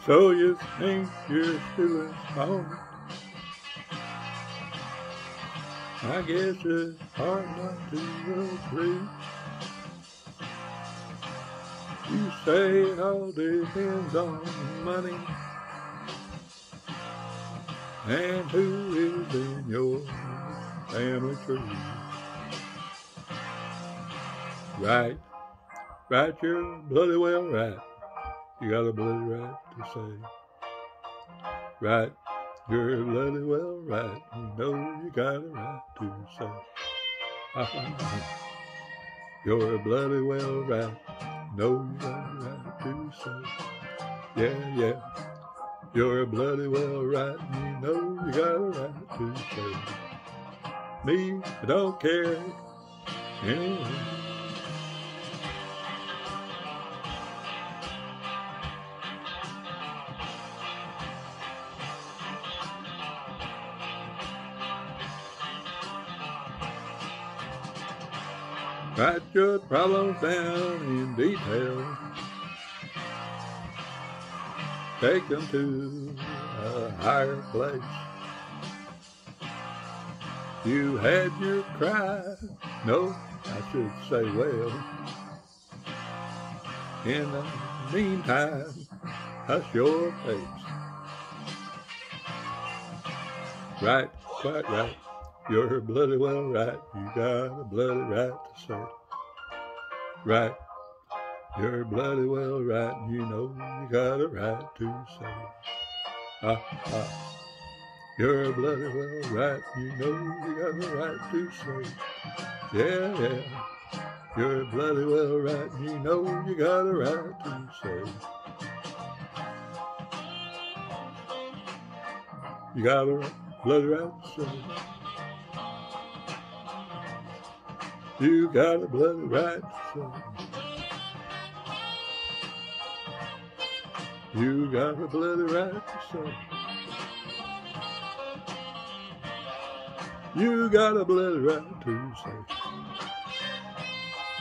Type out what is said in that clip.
So you think you're still strong? I guess it's hard not to agree. You say it all depends on money and who is in your family tree. Right, you're bloody well right. You got a bloody right to say. Right, you're bloody well right. You know you got a right to say. You're bloody well right. Know you got a right to say. Yeah. You're bloody well right. You know you got a right to say. Me, I don't care anyway. Write your problems down in detail. Take them to a higher place. You had your cry. No, I should say well. In the meantime, hush your face. Right, quite right. You're bloody well right. You got a bloody right to say. Right. You're bloody well right. You know you got a right to say. You're bloody well right. You know you got a right to say. Yeah. You're bloody well right. You know you got a right to say. You got a bloody right to say. You got a bloody right to say. You got a bloody right to say. You got a bloody right to say.